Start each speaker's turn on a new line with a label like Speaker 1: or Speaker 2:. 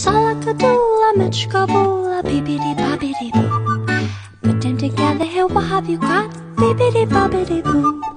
Speaker 1: all I could do. I met you, kaboola, bibbidi bobbidi boo. Put them together here, what have you got? Bibbidi bobbidi boo.